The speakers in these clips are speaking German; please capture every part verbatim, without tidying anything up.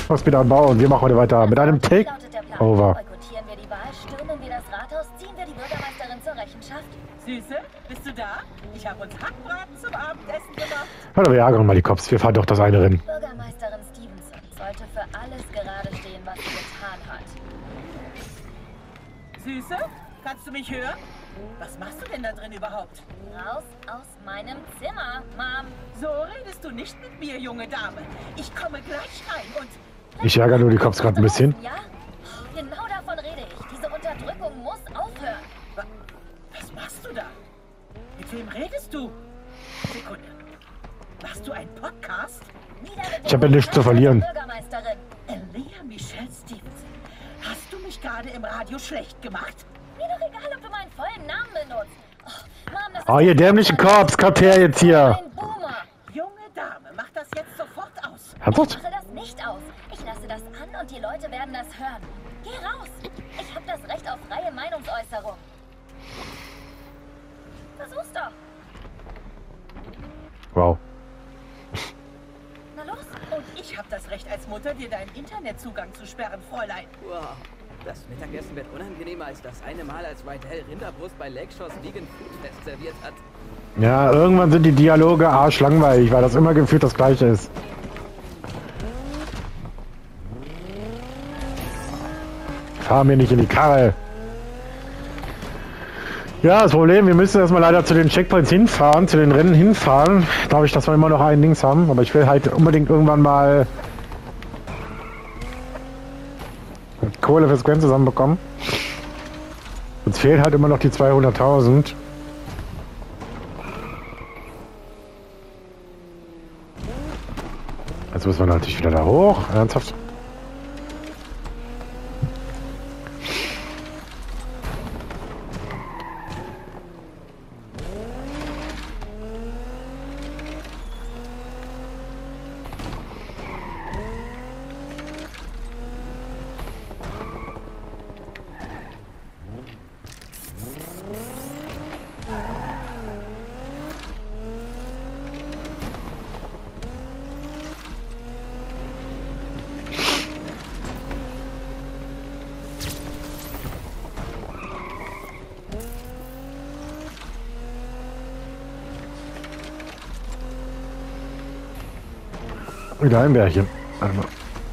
machst wieder einen Bau und wir machen heute weiter mit einem Takeover. Boykottieren wir die Wahl, stürmen wir das Rathaus, ziehen wir die Bürgermeisterin zur Rechenschaft. Süße, bist du da? Ich habe uns Hackbraten zum Abendessen gemacht. Hallo, wir ärgern mal die Cops. Wir fahren doch das eine Rennen. Bürgermeisterin Stevenson sollte für alles gerade stehen, was sie getan hat. Süße, kannst du mich hören? Was machst du denn da drin überhaupt? Raus aus meinem Zimmer, Mom. So redest du nicht mit mir, junge Dame. Ich komme gleich rein und... Ich ärgere nur die Cops gerade ein bisschen. Ja? Genau davon rede ich. Diese Unterdrückung muss aufhören. Wa- Was machst du da? Mit wem redest du? Sekunde. Machst du einen Podcast? Ich habe ja nichts zu verlieren. Bürgermeisterin. Elia Michelle Stevenson. Hast du mich gerade im Radio schlecht gemacht? Mir doch egal, ob du meinen vollen Namen benutzt. Oh, Mom, das ist Oh, ihr dämlichen Cops, kommt her jetzt hier. ein Boomer. Junge Dame, mach das jetzt sofort aus. Ich Ernsthaft? mache das nicht aus. Ich lasse das an und die Leute werden das hören. Geh raus. Ich habe das Recht auf freie Meinungsäußerung. Versuch's doch. Wow. Na los. Und ich habe das Recht als Mutter, dir deinen Internetzugang zu sperren, Fräulein. Wow. Das Mittagessen wird unangenehmer als das eine Mal, als Whitehall Rinderbrust bei Lakeshores Vegan Food Fest serviert hat. Ja, irgendwann sind die Dialoge arschlangweilig, weil das immer gefühlt das Gleiche ist. Fahr mir nicht in die Karre. Ja, das Problem, wir müssen erstmal leider zu den Checkpoints hinfahren, zu den Rennen hinfahren. Glaube ich, dass wir immer noch ein Dings haben, aber ich will halt unbedingt irgendwann mal Kohle fürs Gwen zusammenbekommen. Uns fehlen halt immer noch die zweihunderttausend. Jetzt müssen wir natürlich wieder da hoch. Ernsthaft? Wieder ein Bärchen. Warte mal.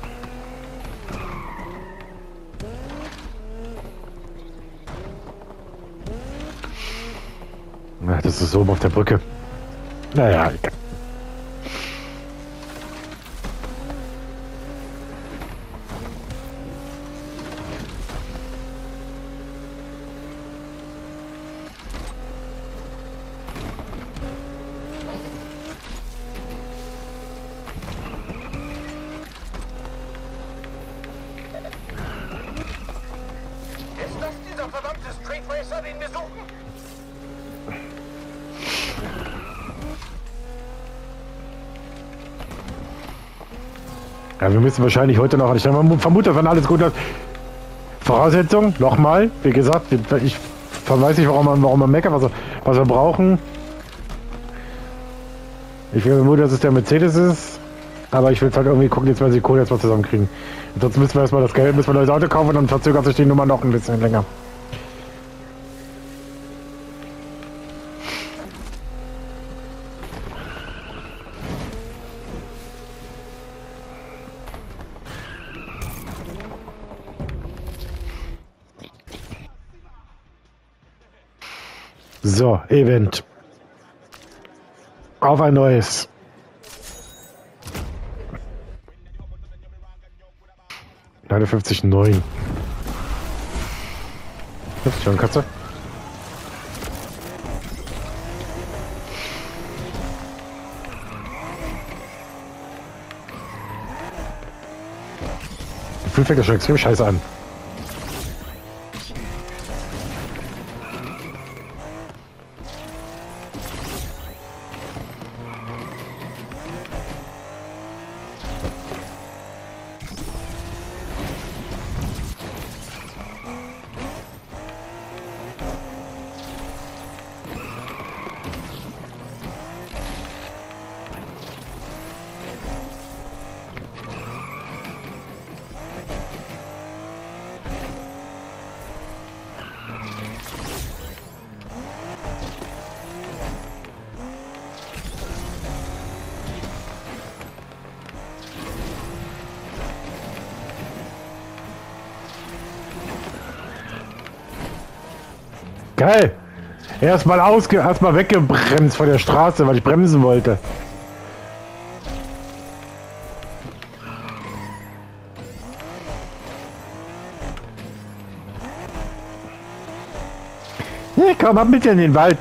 Na, das ist so oben auf der Brücke. Naja, egal. Ist das dieser verdammte Street Racer, den wir suchen? Ja, wir müssen wahrscheinlich heute noch, ich vermute, wenn alles gut ist. Voraussetzung, nochmal, wie gesagt, ich weiß nicht, warum man, warum man meckert, was, wir- was wir brauchen. Ich vermute, dass es der Mercedes ist, aber ich will halt irgendwie gucken, jetzt, wenn sie Kohle jetzt mal zusammenkriegen. Sonst müssen wir erstmal das Geld, müssen wir ein neues Auto kaufen und dann verzögert sich die Nummer noch ein bisschen länger. So, Event. Auf ein neues. neunundfünfzig neun. Das ist schon Katze. Die Gefühl fängt ja schon extrem scheiße an. Geil! Erstmal ausge... erstmal weggebremst von der Straße, weil ich bremsen wollte. Nee, komm, ab mit in den Wald.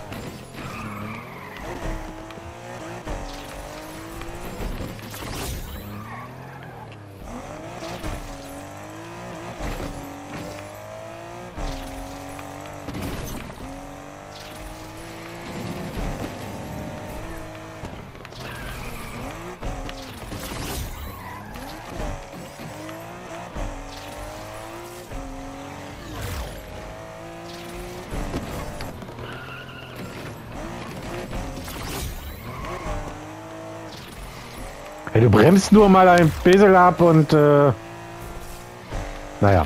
Hey, du bremst nur mal ein bisschen ab und äh, naja.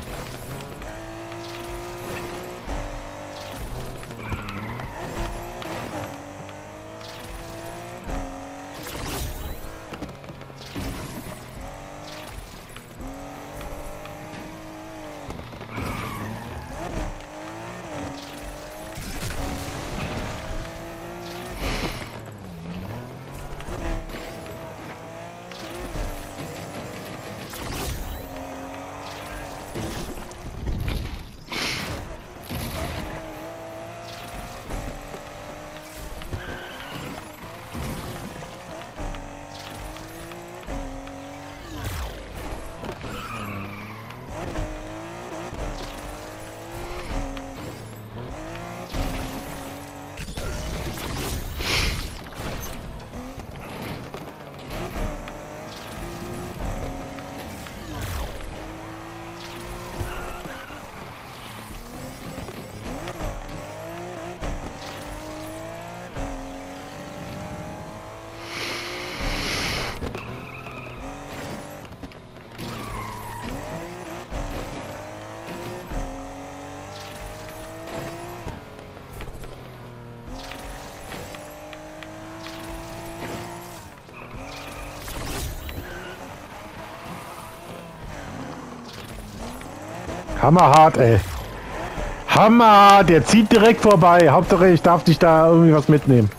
Hammerhart, ey. Hammerhart, der zieht direkt vorbei. Hauptsache, ich darf dich da irgendwie was mitnehmen.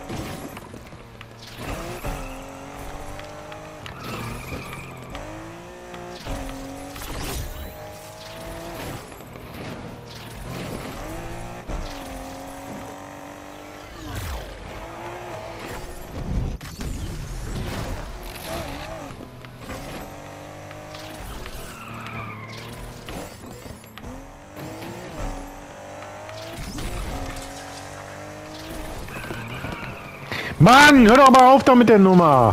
Mann, hör doch mal auf da mit der Nummer.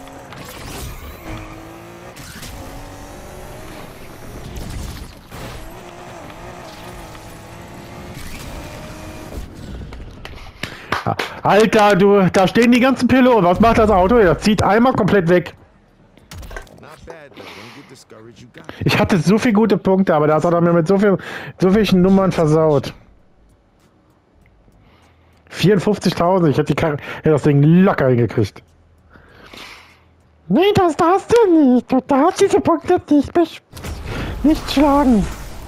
Alter, du, da stehen die ganzen Piloten. Was macht das Auto? Das zieht einmal komplett weg. Ich hatte so viele gute Punkte, aber das hat er mir mit so viel, so vielen Nummern versaut. vierundfünfzigtausend, ich hätte, die Karre, hätte das Ding locker hingekriegt. Nee, das darfst du nicht. Du darfst diese Punkte nicht, nicht schlagen.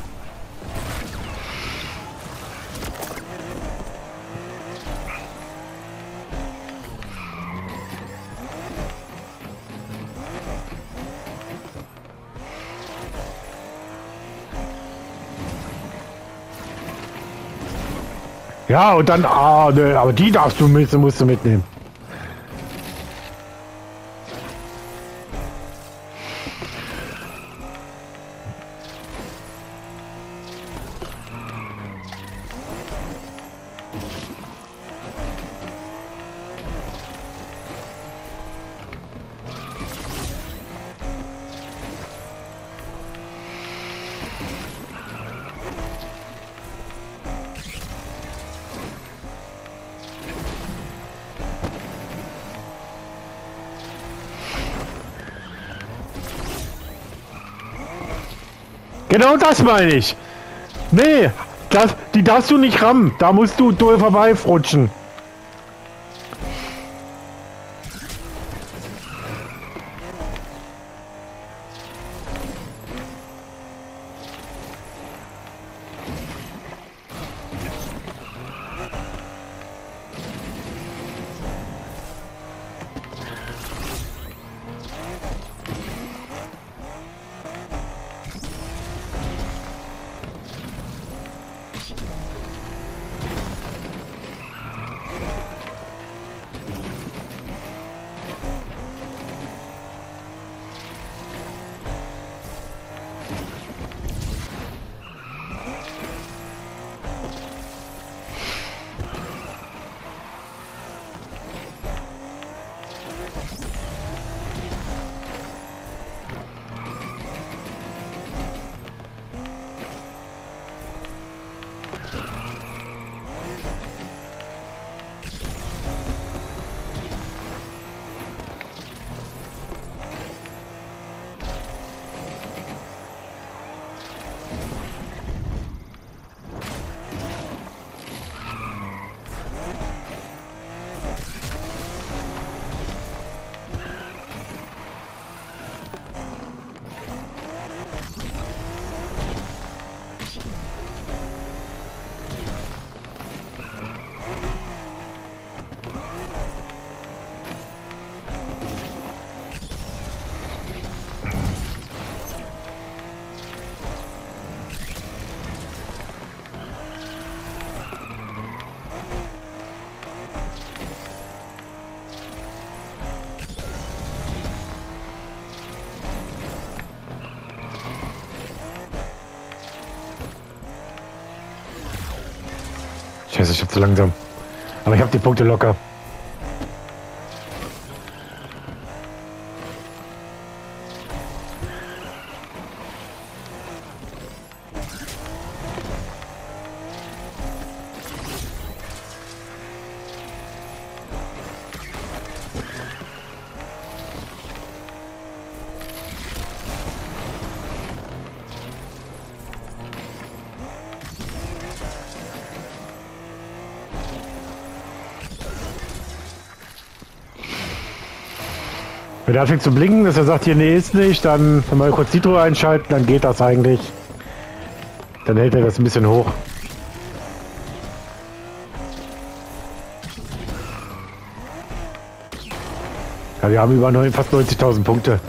Ja, und dann, ah, ne, aber die darfst du mit, musst du mitnehmen. Genau das meine ich. Nee, Das, die darfst du nicht rammen. Da musst du durch vorbeifrutschen. Scheiße, ich hab zu langsam. Aber ich hab die Punkte locker. Wenn er anfängt zu blinken, dass er sagt, hier, nee, ist nicht, dann, wenn wir kurz Nitro einschalten, dann geht das eigentlich. Dann hält er das ein bisschen hoch. Ja, wir haben über neun, fast neunzigtausend Punkte.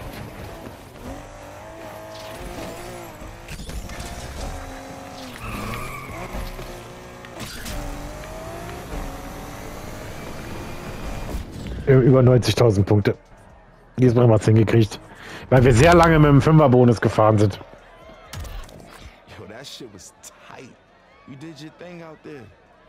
Über neunzigtausend Punkte. Diesmal haben wir es hingekriegt. Weil wir sehr lange mit dem Fünfer-Bonus gefahren sind. Yo, that shit was tight. You did your thing out there.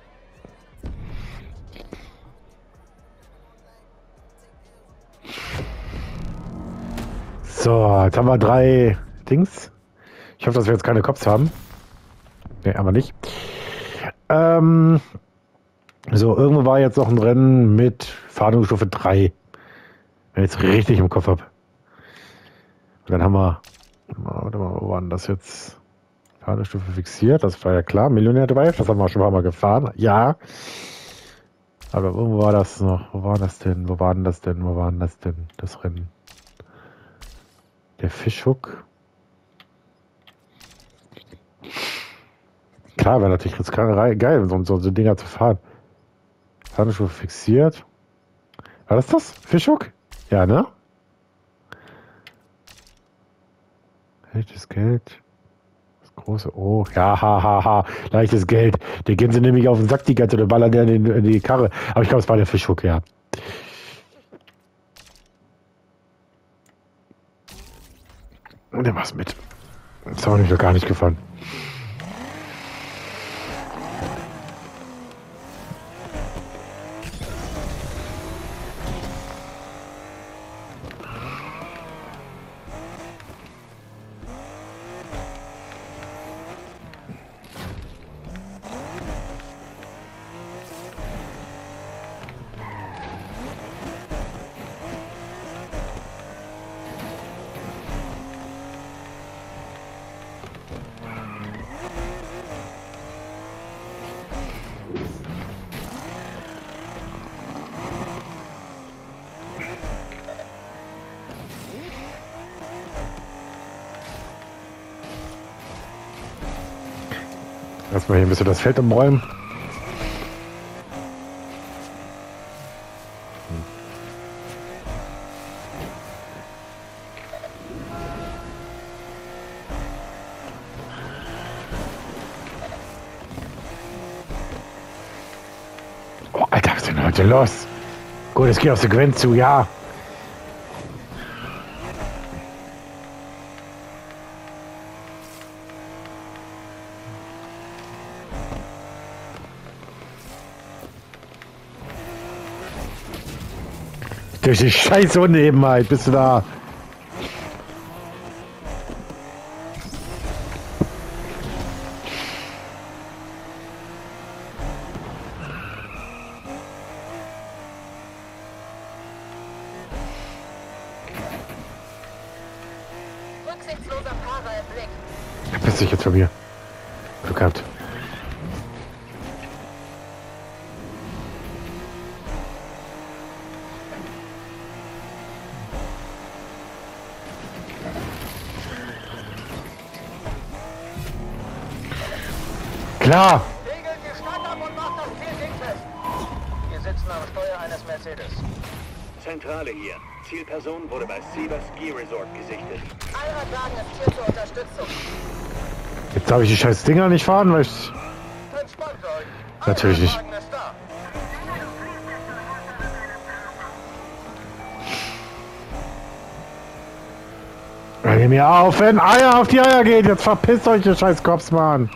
So, jetzt haben wir drei Dings. Ich hoffe, dass wir jetzt keine Cops haben. Ne, aber nicht. Ähm, so, irgendwo war jetzt noch ein Rennen mit Fahndungsstufe drei. Wenn ich jetzt richtig im Kopf habe. Und dann haben wir, warte mal, wo war denn das jetzt? Fahndungsstufe fixiert, das war ja klar. Millionär Drive, das haben wir schon ein paar Mal gefahren. Ja. Aber irgendwo war das noch. Wo war das denn? Wo war denn das denn? Wo war denn das denn? Das Rennen. Der Fischhook. Klar, wäre natürlich jetzt geil, so, so, so Dinger zu fahren. Fahndungsstufe fixiert. War das das? Fischhook? Ja, ne? Leichtes Geld. Das große O. Ja, ha, ha, ha. Leichtes Geld. Der gehen sie nämlich auf den Sack die ganze Zeit und ballern der in, in die Karre. Aber ich glaube, es war der Fischhook, ja. Und der war's mit. Das haben wir nämlich noch gar nicht gefahren. Erstmal hier ein bisschen das Feld umräumen. Oh, Alter, was ist denn heute los? Gut, es geht auf Sequenz zu, ja. Durch die scheiß Unebenheit bist du da. Rücksichtsloser Fahrer im Blick. Verpiss dich jetzt von mir. Glück gehabt. Klar! Regelt die Stadt ab und macht das Ziel dingfest. Wir sitzen am Steuer eines Mercedes. Zentrale hier. Zielperson wurde bei Cedar Ski Resort gesichtet. Allradwagen ist hier zur Unterstützung. Jetzt darf ich die scheiß Dinger nicht fahren, weil ich... Entspannt euch. Natürlich nicht. Allradwagen ist da. Hör mir auf, wenn Eier auf die Eier geht. Jetzt verpisst euch, ihr scheiß Cops, Mann.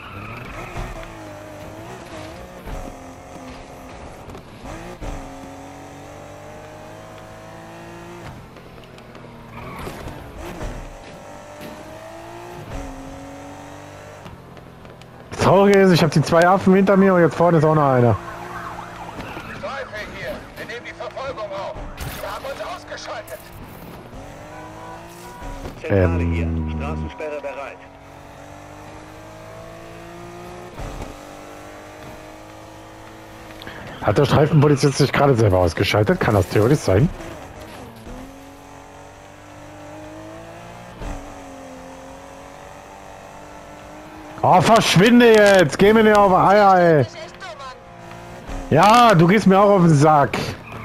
Das Traurige ist, ich habe die zwei Affen hinter mir und jetzt vorne ist auch noch einer. Streife hier. Wir nehmen die Verfolgung auf. Wir haben uns ausgeschaltet. Zentrale Ähm. hier. Straßensperre bereit. Hat der Streifenpolizist sich gerade selber ausgeschaltet? Kann das theoretisch sein? Oh, verschwinde jetzt! Geh mir nicht auf die Eier, ey! Ist echt dumm, Mann. Ja, du gehst mir auch auf den Sack!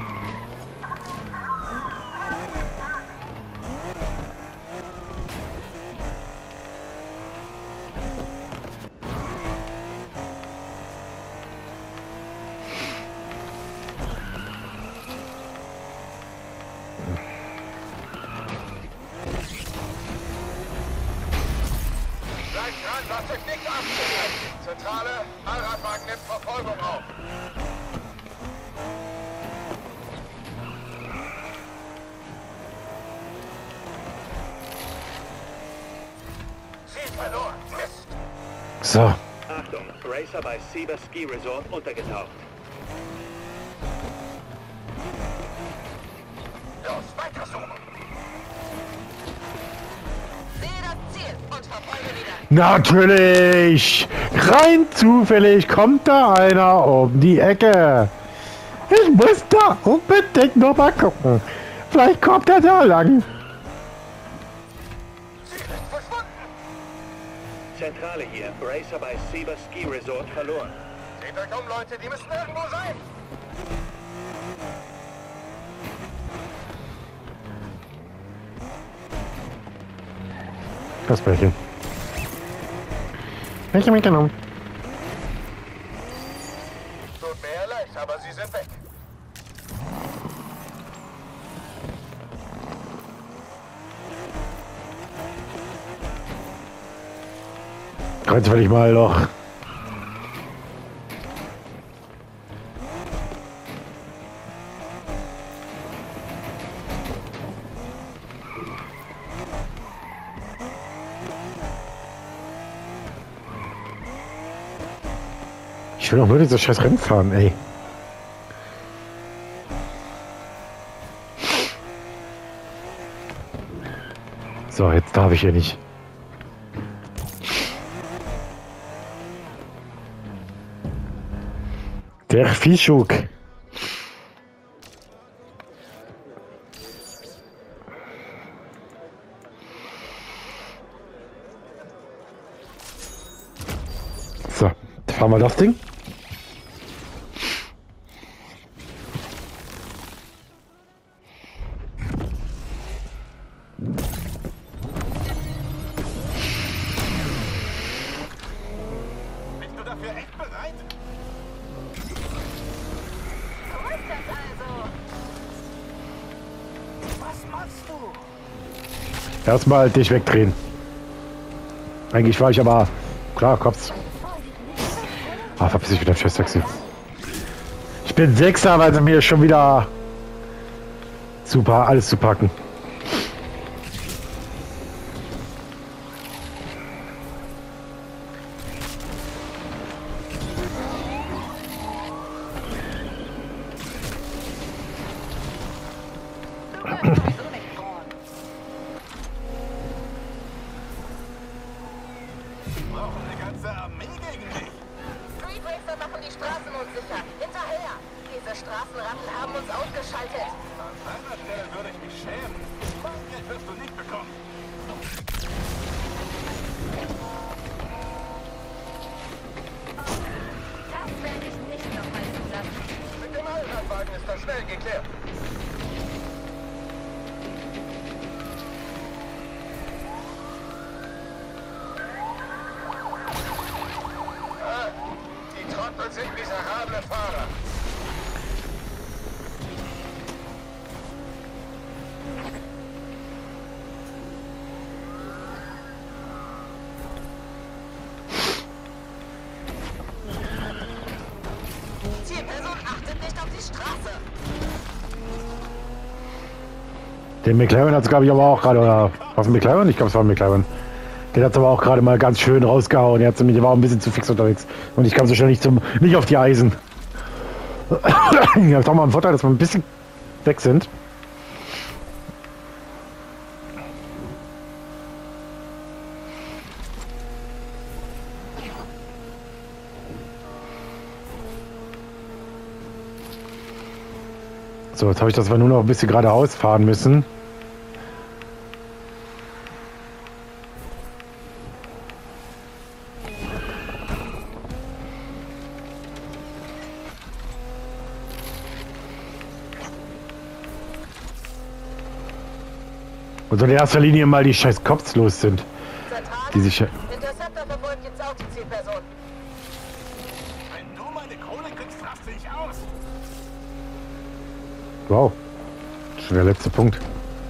Bleibt dran, lasst euch nicht abschütteln. Zentrale, Allradwagen nimmt Verfolgung auf. Ziel verloren. Mist. So, Achtung, Racer bei Cedar Ski Resort untergetaucht. Los, weitersuchen. Sehe das Ziel und verfolge wieder. natürlich! Rein zufällig kommt da einer um die Ecke. Ich muss da unbedingt noch mal gucken. Vielleicht kommt er da lang. Ziel ist verschwunden. Zentrale hier. Racer bei Cedar Ski Resort verloren. Seht euch um, Leute, die müssen irgendwo sein. Das Bärchen. Welche mitgenommen? Tut mir ja leid, aber sie sind weg. Jetzt will ich mal doch. Ich will doch nur diese scheiß Rennen fahren, ey. So, jetzt darf ich ja nicht. Der Fischuk. So, Fahren wir das Ding? Bist du dafür echt bereit? So ist das also. Was machst du? Erstmal dich wegdrehen. Eigentlich war ich aber... Klar, Kopf. Ah, verpiss dich wieder, scheiß Taxi. Ich bin Sechser, weil sie mir schon wieder... Super, alles zu packen. Brauchen eine ganze Armee gegen dich. Street Racer machen die Straßen unsicher. Hinterher! Diese Straßenratten haben uns ausgeschaltet. An deiner Stelle würde ich mich schämen. Mein Geld wirst du nicht bekommen. Das werde ich nicht nochmal zulassen. Mit dem Allradwagen ist das schnell geklärt. Ah, die Trottel sind miserable Fahrer. Zielperson achtet nicht auf die Straße. Den McLaren hat es, glaube ich, aber auch gerade, oder was ein McLaren? Ich glaube, es war ein McLaren. Den hat es aber auch gerade mal ganz schön rausgehauen. Der, hat mich, der war auch ein bisschen zu fix unterwegs. Und ich kam so schnell nicht, zum, nicht auf die Eisen. Ich habe doch mal einen Vorteil, dass wir ein bisschen weg sind. So, jetzt habe ich, dass wir nur noch ein bisschen geradeaus fahren müssen. Und so in erster Linie mal die scheiß Cops los sind. Zentrale. Die sich... Interceptor verfolgt jetzt auch die Zielperson. Wenn du meine Kohle kriegst, raste ich aus. Wow. Schon der letzte Punkt.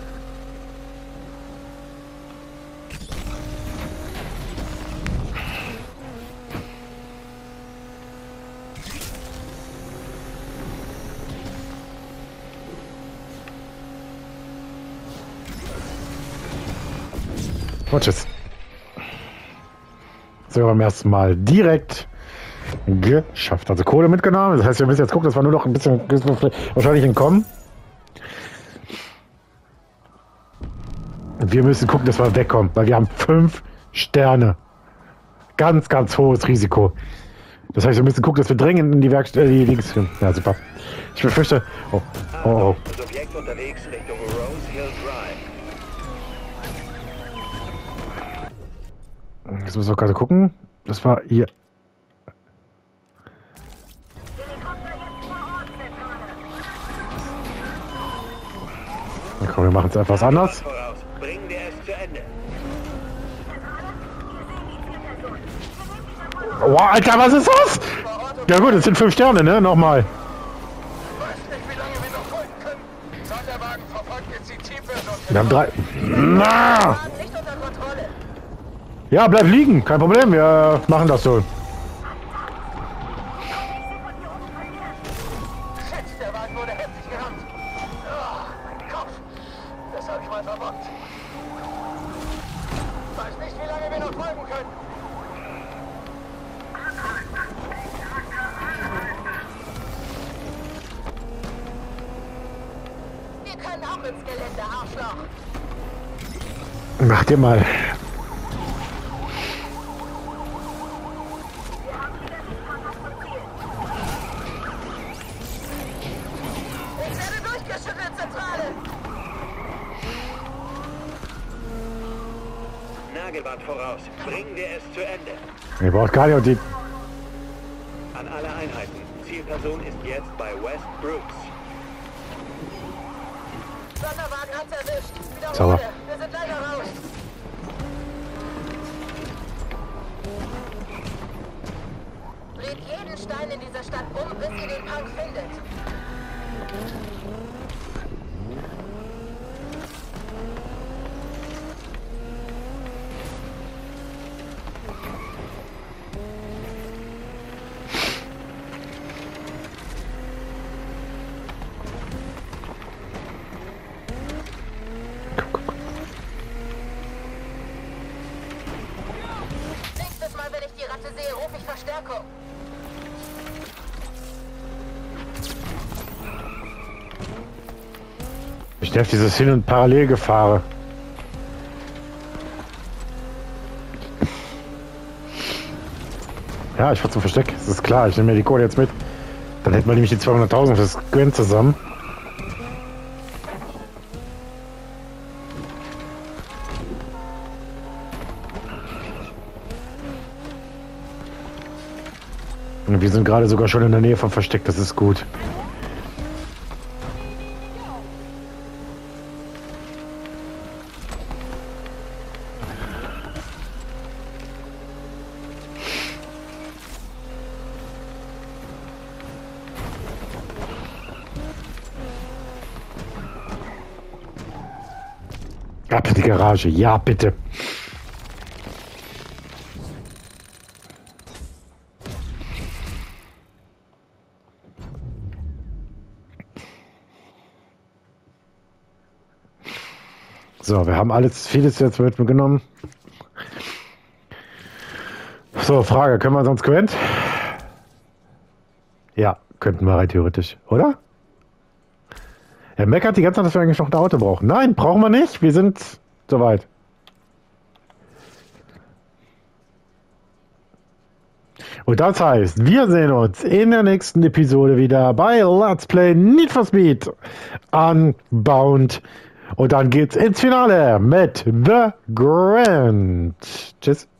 Und tschüss. So, beim ersten Mal direkt geschafft. Also Kohle mitgenommen. Das heißt, wir müssen jetzt gucken, dass wir nur noch ein bisschen wahrscheinlich entkommen. Wir müssen gucken, dass wir wegkommen, weil wir haben fünf Sterne. Ganz, ganz hohes Risiko. Das heißt, wir müssen gucken, dass wir dringend in die Werkstatt, die links sind. Ja, super. Ich befürchte... Oh, oh, oh. Subjekt unterwegs Richtung Rose Hill Drive. Jetzt müssen wir gerade gucken. Das war hier. Na komm, wir machen es etwas anders. Voraus. Bringen wir es zu Ende. Oh, Alter, was ist das? Ja gut, es sind fünf Sterne, ne? Nochmal. Ich weiß nicht, wie lange wir noch folgen können. Sonderwagen verfolgt jetzt die Zielperson. Wir haben drei. Na! Nicht unter Kontrolle. Ja, bleib liegen, kein Problem, wir machen das so. Shit, der Wagen wurde heftig gerammt. Oh, mein Kopf. Das habe ich mal verbockt. Ich weiß nicht, wie lange wir noch folgen können. Wir können auch ins Gelände, Arschloch. Mach dir mal. Ich werde durchgeschüttelt, Zentrale. Nagelband voraus. Bringen wir es zu Ende. Ihr braucht gar nicht und die. An alle Einheiten. Zielperson ist jetzt bei West Brooks. Sonderwagen hat's erwischt. Sauber. Wiederhole. Wir sind leider raus. Dreht jeden Stein in dieser Stadt um, bis ihr den Punk findet. Nächstes Mal, wenn ich die Ratte sehe, rufe ich Verstärkung. Ich nervt dieses Hin- und Parallelgefahre. Ja, ich fahr zum Versteck. Das ist klar. Ich nehme mir die Kohle jetzt mit. Dann hätten wir nämlich die zweihunderttausend fürs Gwen zusammen. Und wir sind gerade sogar schon in der Nähe vom Versteck. Das ist gut. Ab in die Garage. Ja, bitte. So, wir haben alles, vieles jetzt mitgenommen. So, Frage, können wir sonst Gwent? Ja, könnten wir rein theoretisch, oder? Er meckert die ganze Zeit, dass wir eigentlich noch ein Auto brauchen. Nein, brauchen wir nicht. Wir sind soweit. Und das heißt, wir sehen uns in der nächsten Episode wieder bei Let's Play Need for Speed Unbound. Und dann geht's ins Finale mit The Grand. Tschüss.